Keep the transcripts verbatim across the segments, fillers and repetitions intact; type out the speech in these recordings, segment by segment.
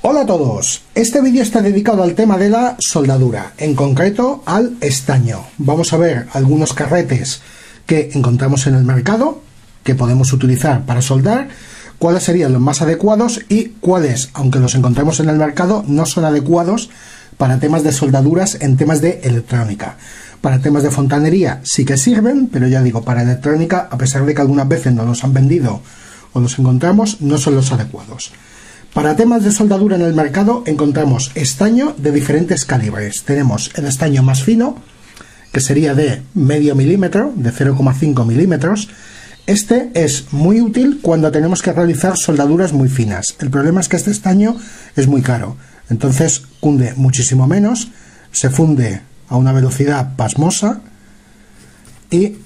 Hola a todos, este vídeo está dedicado al tema de la soldadura, en concreto al estaño. Vamos a ver algunos carretes que encontramos en el mercado, que podemos utilizar para soldar, cuáles serían los más adecuados y cuáles, aunque los encontremos en el mercado, no son adecuados para temas de soldaduras en temas de electrónica. Para temas de fontanería sí que sirven, pero ya digo, para electrónica, a pesar de que algunas veces nos los han vendido o los encontramos, no son los adecuados. Para temas de soldadura en el mercado encontramos estaño de diferentes calibres. Tenemos el estaño más fino, que sería de medio milímetro, de cero coma cinco milímetros. Este es muy útil cuando tenemos que realizar soldaduras muy finas. El problema es que este estaño es muy caro, entonces cunde muchísimo menos, se funde a una velocidad pasmosa y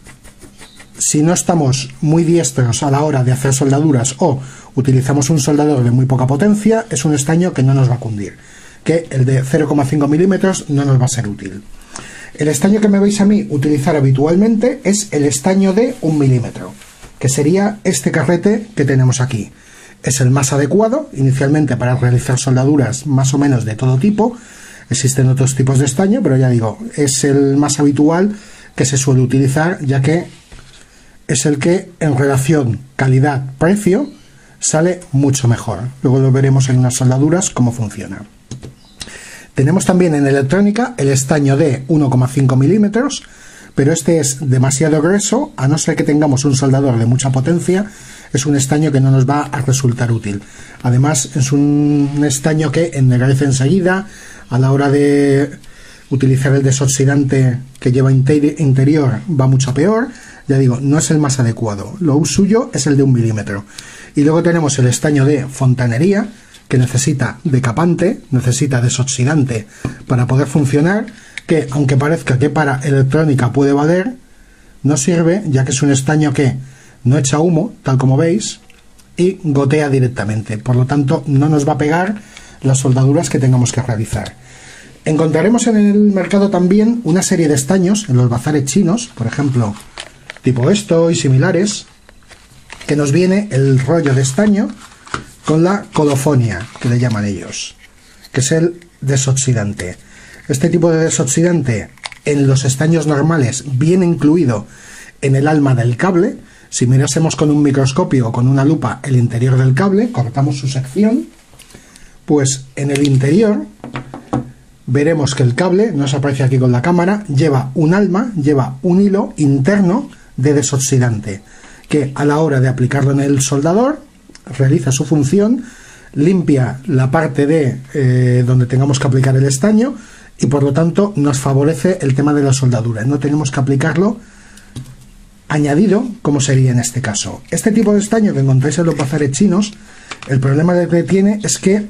si no estamos muy diestros a la hora de hacer soldaduras o utilizamos un soldador de muy poca potencia, es un estaño que no nos va a cundir, que el de cero coma cinco milímetros no nos va a ser útil. El estaño que me veis a mí utilizar habitualmente es el estaño de un milímetro, que sería este carrete que tenemos aquí. Es el más adecuado inicialmente para realizar soldaduras más o menos de todo tipo. Existen otros tipos de estaño, pero ya digo, es el más habitual que se suele utilizar, ya que es el que en relación calidad-precio sale mucho mejor. Luego lo veremos en unas soldaduras cómo funciona. Tenemos también en electrónica el estaño de uno coma cinco milímetros, pero este es demasiado grueso, a no ser que tengamos un soldador de mucha potencia, es un estaño que no nos va a resultar útil. Además es un estaño que ennegrece enseguida, a la hora de utilizar el desoxidante que lleva interior va mucho peor. Ya digo, no es el más adecuado, lo suyo es el de un milímetro. Y luego tenemos el estaño de fontanería, que necesita decapante, necesita desoxidante para poder funcionar, que aunque parezca que para electrónica puede valer, no sirve, ya que es un estaño que no echa humo, tal como veis, y gotea directamente, por lo tanto no nos va a pegar las soldaduras que tengamos que realizar. Encontraremos en el mercado también una serie de estaños en los bazares chinos, por ejemplo, tipo esto y similares, que nos viene el rollo de estaño con la colofonia, que le llaman ellos, que es el desoxidante. Este tipo de desoxidante en los estaños normales viene incluido en el alma del cable. Si mirásemos con un microscopio o con una lupa el interior del cable, cortamos su sección, pues en el interior veremos que el cable, no se aprecia aquí con la cámara, lleva un alma, lleva un hilo interno de desoxidante, que a la hora de aplicarlo en el soldador realiza su función, limpia la parte de eh, donde tengamos que aplicar el estaño y por lo tanto nos favorece el tema de la soldadura. No tenemos que aplicarlo añadido, como sería en este caso. Este tipo de estaño que encontráis en los bazares chinos, el problema que tiene es que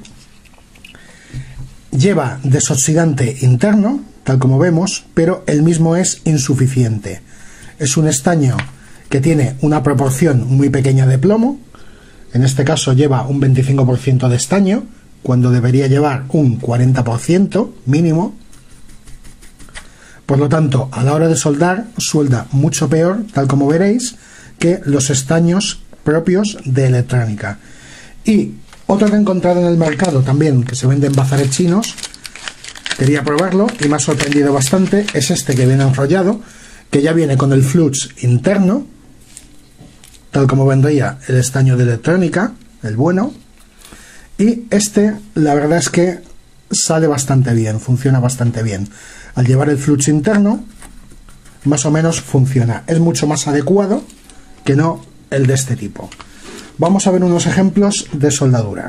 lleva desoxidante interno, tal como vemos, pero el mismo es insuficiente. Es un estaño que tiene una proporción muy pequeña de plomo. En este caso lleva un veinticinco por ciento de estaño, cuando debería llevar un cuarenta por ciento mínimo. Por lo tanto, a la hora de soldar, suelda mucho peor, tal como veréis, que los estaños propios de electrónica. Y otro que he encontrado en el mercado también, que se vende en bazares chinos, quería probarlo y me ha sorprendido bastante, es este que viene enrollado, que ya viene con el flux interno, tal como vendría el estaño de electrónica, el bueno, y este la verdad es que sale bastante bien, funciona bastante bien. Al llevar el flux interno, más o menos funciona. Es mucho más adecuado que no el de este tipo. Vamos a ver unos ejemplos de soldadura.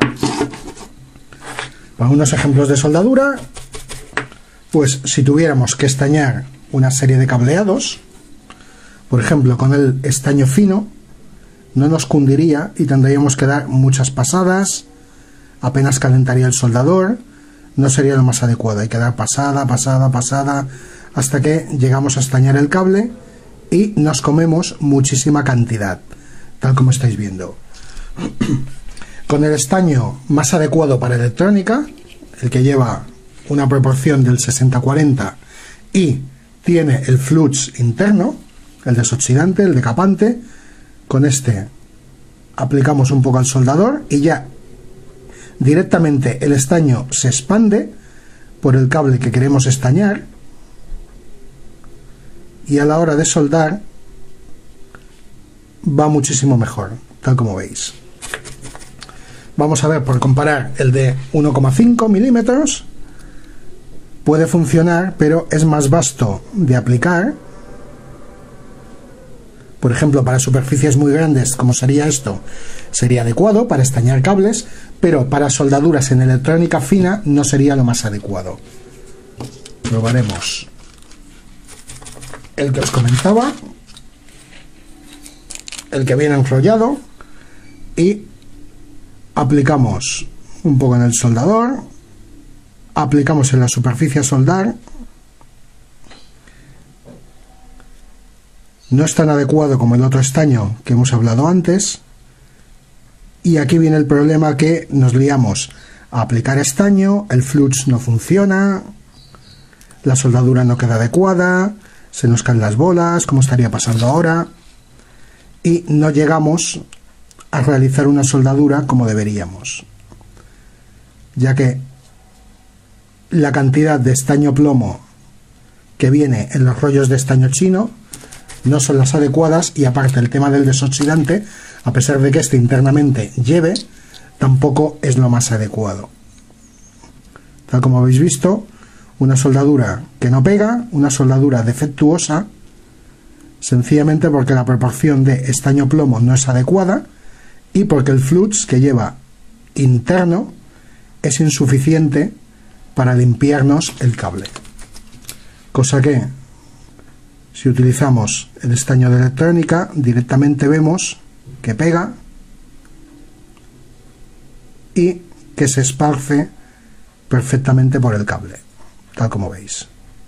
Para unos ejemplos de soldadura, pues si tuviéramos que estañar una serie de cableados, por ejemplo con el estaño fino, no nos cundiría y tendríamos que dar muchas pasadas, apenas calentaría el soldador, no sería lo más adecuado. Hay que dar pasada, pasada, pasada, hasta que llegamos a estañar el cable y nos comemos muchísima cantidad, tal como estáis viendo. Con el estaño más adecuado para electrónica, el que lleva una proporción del sesenta cuarenta y tiene el flux interno, el desoxidante, el decapante, con este aplicamos un poco al soldador y ya directamente el estaño se expande por el cable que queremos estañar y a la hora de soldar va muchísimo mejor, tal como veis. Vamos a ver, por comparar, el de uno coma cinco milímetros puede funcionar, pero es más vasto de aplicar. Por ejemplo, para superficies muy grandes, como sería esto, sería adecuado para estañar cables, pero para soldaduras en electrónica fina no sería lo más adecuado. Probaremos el que os comentaba, el que viene enrollado, y aplicamos un poco en el soldador, aplicamos en la superficie a soldar. No es tan adecuado como el otro estaño que hemos hablado antes, y aquí viene el problema, que nos liamos a aplicar estaño, el flux no funciona, la soldadura no queda adecuada, se nos caen las bolas, como estaría pasando ahora, y no llegamos a realizar una soldadura como deberíamos, ya que la cantidad de estaño plomo que viene en los rollos de estaño chino no son las adecuadas, y aparte el tema del desoxidante, a pesar de que este internamente lleve, tampoco es lo más adecuado. Tal como habéis visto, una soldadura que no pega, una soldadura defectuosa, sencillamente porque la proporción de estaño plomo no es adecuada y porque el flux que lleva interno es insuficiente para limpiarnos el cable. Cosa que, si utilizamos el estaño de electrónica, directamente vemos que pega y que se esparce perfectamente por el cable, tal como veis.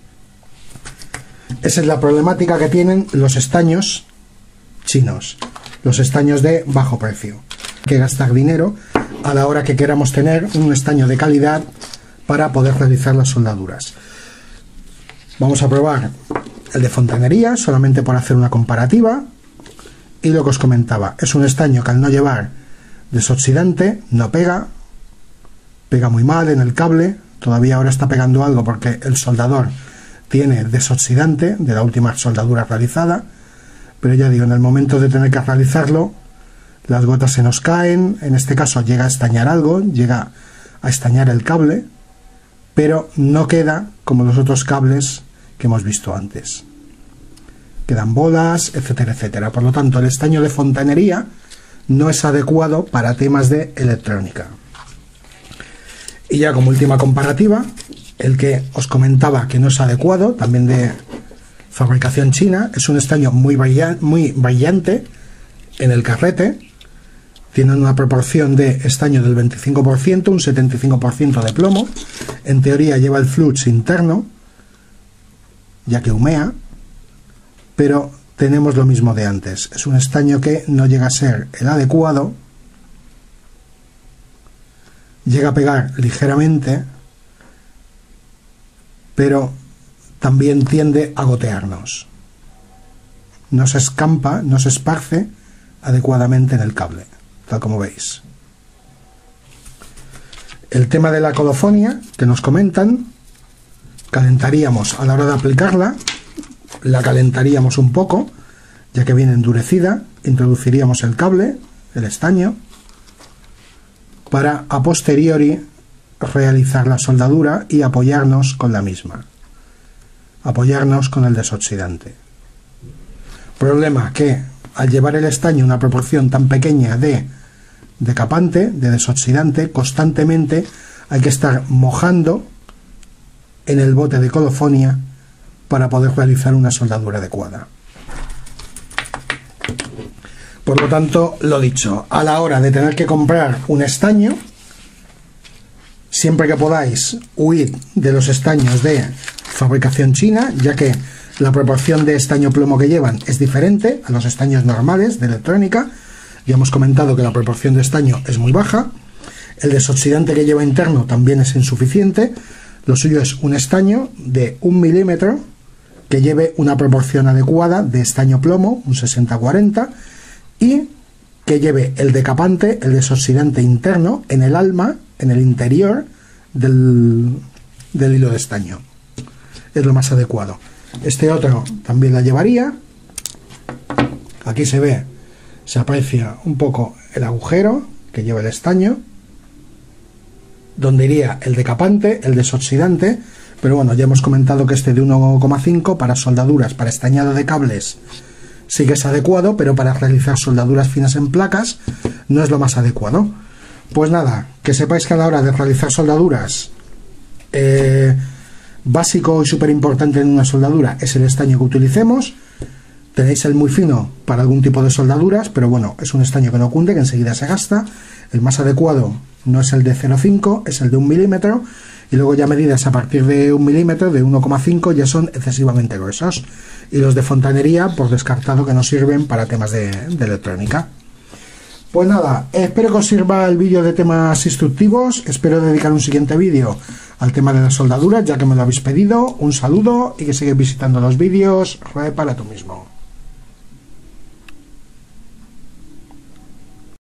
Esa es la problemática que tienen los estaños chinos, los estaños de bajo precio. Hay que gastar dinero a la hora que queramos tener un estaño de calidad para poder realizar las soldaduras. Vamos a probar el de fontanería, solamente por hacer una comparativa. Y lo que os comentaba, es un estaño que al no llevar desoxidante no pega, pega muy mal en el cable. Todavía ahora está pegando algo porque el soldador tiene desoxidante de la última soldadura realizada, pero ya digo, en el momento de tener que realizarlo, las gotas se nos caen. En este caso llega a estañar algo, llega a estañar el cable, pero no queda como los otros cables que hemos visto antes. Quedan bolas, etcétera, etcétera. Por lo tanto, el estaño de fontanería no es adecuado para temas de electrónica. Y ya como última comparativa, el que os comentaba que no es adecuado, también de fabricación china, es un estaño muy brillante, muy brillante en el carrete. Tienen una proporción de estaño del veinticinco por ciento, un setenta y cinco por ciento de plomo. En teoría lleva el flux interno, ya que humea, pero tenemos lo mismo de antes. Es un estaño que no llega a ser el adecuado, llega a pegar ligeramente, pero también tiende a gotearnos. No se escampa, no se esparce adecuadamente en el cable, tal como veis. El tema de la colofonia que nos comentan, calentaríamos a la hora de aplicarla, la calentaríamos un poco, ya que viene endurecida, introduciríamos el cable, el estaño, para a posteriori realizar la soldadura y apoyarnos con la misma, apoyarnos con el desoxidante. Problema que al llevar el estaño una proporción tan pequeña de decapante, de desoxidante, constantemente hay que estar mojando en el bote de colofonia para poder realizar una soldadura adecuada. Por lo tanto, lo dicho, a la hora de tener que comprar un estaño, siempre que podáis, huid de los estaños de fabricación china, ya que la proporción de estaño plomo que llevan es diferente a los estaños normales de electrónica. Ya hemos comentado que la proporción de estaño es muy baja, el desoxidante que lleva interno también es insuficiente. Lo suyo es un estaño de un milímetro que lleve una proporción adecuada de estaño plomo, un sesenta cuarenta, y que lleve el decapante, el desoxidante interno, en el alma, en el interior del, del hilo de estaño. Es lo más adecuado. Este otro también la llevaría. Aquí se ve, se aprecia un poco el agujero que lleva el estaño, donde iría el decapante, el desoxidante, pero bueno, ya hemos comentado que este de uno coma cinco para soldaduras, para estañado de cables sí que es adecuado, pero para realizar soldaduras finas en placas no es lo más adecuado. Pues nada, que sepáis que a la hora de realizar soldaduras, eh, básico y súper importante en una soldadura es el estaño que utilicemos. Tenéis el muy fino para algún tipo de soldaduras, pero bueno, es un estaño que no cunde, que enseguida se gasta. El más adecuado no es el de cero coma cinco, es el de un milímetro, y luego ya medidas a partir de un milímetro, de uno coma cinco, ya son excesivamente gruesos. Y los de fontanería, por descartado, que no sirven para temas de, de electrónica. Pues nada, espero que os sirva el vídeo de temas instructivos. Espero dedicar un siguiente vídeo al tema de las soldaduras, ya que me lo habéis pedido. Un saludo y que sigáis visitando los vídeos. Para tú mismo.